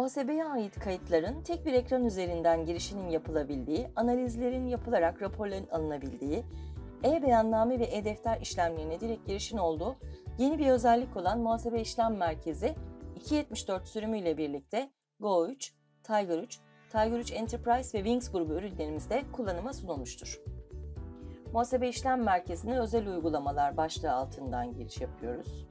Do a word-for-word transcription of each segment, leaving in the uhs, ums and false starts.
Muhasebeye ait kayıtların tek bir ekran üzerinden girişinin yapılabildiği, analizlerin yapılarak raporların alınabildiği, e-beyanname ve e-defter işlemlerine direkt girişin olduğu yeni bir özellik olan Muhasebe İşlem Merkezi iki nokta yetmiş dört sürümüyle birlikte Go üç, Tiger üç, Tiger üç Enterprise ve Wings grubu ürünlerimizde kullanıma sunulmuştur. Muhasebe İşlem Merkezi'ne özel uygulamalar başlığı altından giriş yapıyoruz.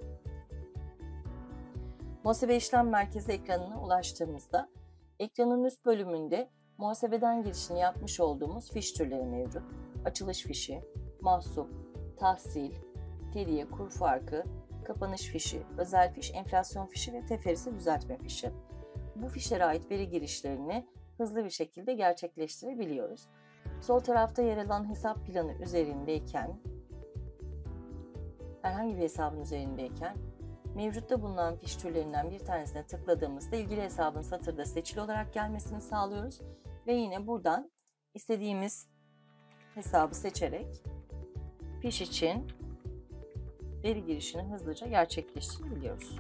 Muhasebe İşlem Merkezi ekranına ulaştığımızda ekranın üst bölümünde muhasebeden girişini yapmış olduğumuz fiş türleri mevcut. Açılış fişi, mahsup, tahsil, tediye, kur farkı, kapanış fişi, özel fiş, enflasyon fişi ve teferruatı düzeltme fişi. Bu fişlere ait veri girişlerini hızlı bir şekilde gerçekleştirebiliyoruz. Sol tarafta yer alan hesap planı üzerindeyken, herhangi bir hesabın üzerindeyken, mevcutta bulunan fiş türlerinden bir tanesine tıkladığımızda ilgili hesabın satırda seçili olarak gelmesini sağlıyoruz. Ve yine buradan istediğimiz hesabı seçerek fiş için veri girişini hızlıca gerçekleştirebiliyoruz.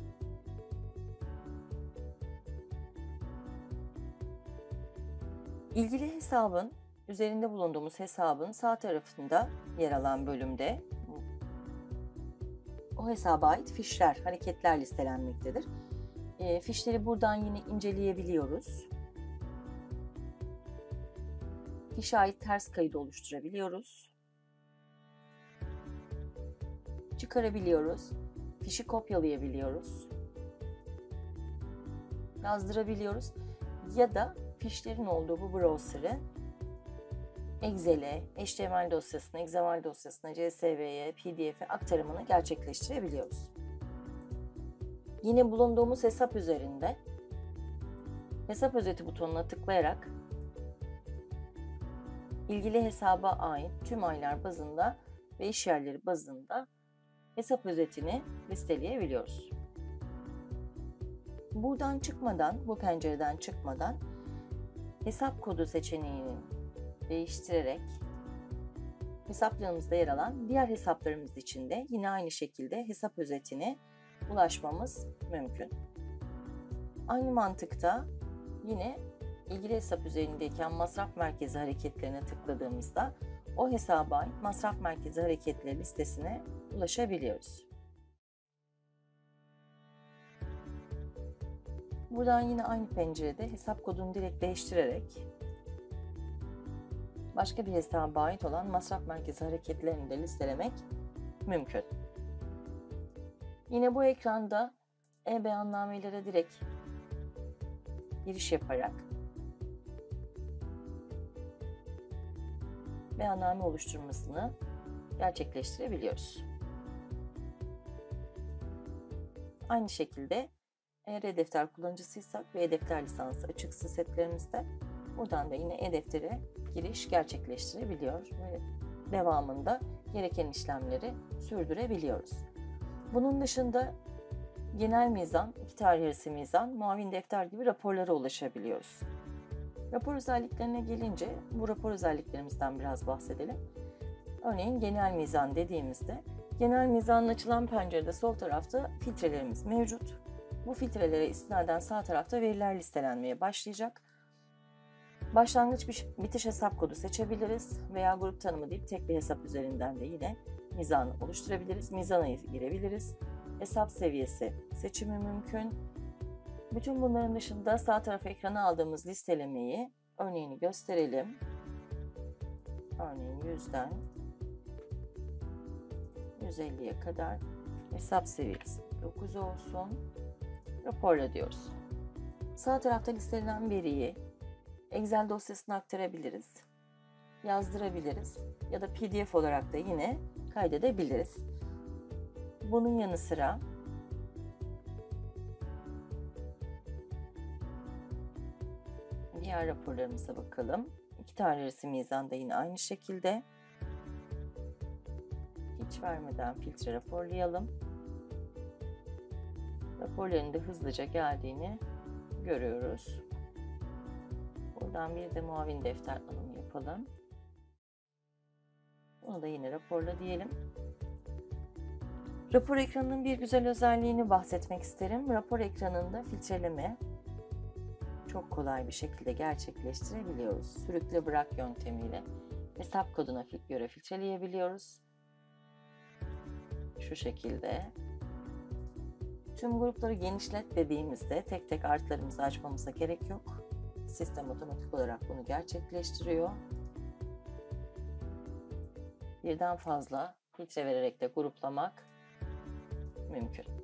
İlgili hesabın, üzerinde bulunduğumuz hesabın sağ tarafında yer alan bölümde o hesaba ait fişler, hareketler listelenmektedir. E, fişleri buradan yine inceleyebiliyoruz. Fişe ait ters kayıt oluşturabiliyoruz. Çıkarabiliyoruz. Fişi kopyalayabiliyoruz. Yazdırabiliyoruz. Ya da fişlerin olduğu bu browser'ı Excel'e, H T M L dosyasına, X M L dosyasına, C S V'ye, P D F'e aktarımını gerçekleştirebiliyoruz. Yine bulunduğumuz hesap üzerinde hesap özeti butonuna tıklayarak ilgili hesaba ait tüm aylar bazında ve iş yerleri bazında hesap özetini listeleyebiliyoruz. Buradan çıkmadan, bu pencereden çıkmadan hesap kodu seçeneğini değiştirerek hesaplarımızda yer alan diğer hesaplarımız için de yine aynı şekilde hesap özetine ulaşmamız mümkün. Aynı mantıkta yine ilgili hesap üzerindeyken masraf merkezi hareketlerine tıkladığımızda o hesaba ait masraf merkezi hareketleri listesine ulaşabiliyoruz. Buradan yine aynı pencerede hesap kodunu direkt değiştirerek başka bir hesaba ait olan masraf merkezi hareketlerini de listelemek mümkün. Yine bu ekranda e-beyannamelere direkt giriş yaparak beyanname oluşturmasını gerçekleştirebiliyoruz. Aynı şekilde eğer e-defter kullanıcısıysak ve e-defter lisansı açıksa setlerimizde buradan da yine e-deftere giriş gerçekleştirebiliyor ve devamında gereken işlemleri sürdürebiliyoruz. Bunun dışında genel mizan, iki tarih arası mizan, muavin defter gibi raporlara ulaşabiliyoruz. Rapor özelliklerine gelince bu rapor özelliklerimizden biraz bahsedelim. Örneğin genel mizan dediğimizde genel mizanın açılan pencerede sol tarafta filtrelerimiz mevcut. Bu filtrelere istinaden sağ tarafta veriler listelenmeye başlayacak. Başlangıç bitiş hesap kodu seçebiliriz veya grup tanımı deyip tek bir hesap üzerinden de yine mizanı oluşturabiliriz. Mizana girebiliriz. Hesap seviyesi seçimi mümkün. Bütün bunların dışında sağ taraf ekrana aldığımız listelemeyi örneğini gösterelim. Örneğin yüzden yüz elliye kadar hesap seviyesi dokuz olsun. Raporla diyoruz. Sağ tarafta listelenen veriyi Excel dosyasına aktarabiliriz, yazdırabiliriz ya da P D F olarak da yine kaydedebiliriz. Bunun yanı sıra diğer raporlarımıza bakalım. İki tarih arası mizanda yine aynı şekilde. Hiç vermeden filtre raporlayalım. Raporların da hızlıca geldiğini görüyoruz. Buradan bir de muavin defter alımı yapalım. Bunu da yine raporla diyelim. Rapor ekranının bir güzel özelliğini bahsetmek isterim. Rapor ekranında filtreleme, çok kolay bir şekilde gerçekleştirebiliyoruz. Sürükle bırak yöntemiyle hesap koduna göre filtreleyebiliyoruz. Şu şekilde. Tüm grupları genişlet dediğimizde tek tek artlarımızı açmamıza gerek yok. Sistem otomatik olarak bunu gerçekleştiriyor. Birden fazla filtre vererek de gruplamak mümkün.